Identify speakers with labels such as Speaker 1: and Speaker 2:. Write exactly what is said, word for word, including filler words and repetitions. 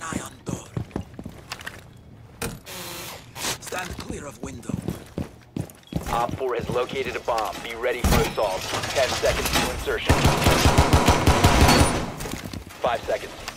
Speaker 1: eye on door. Stand clear of window.
Speaker 2: Op four has located a bomb. Be ready for assault. Ten seconds to insertion. Five seconds.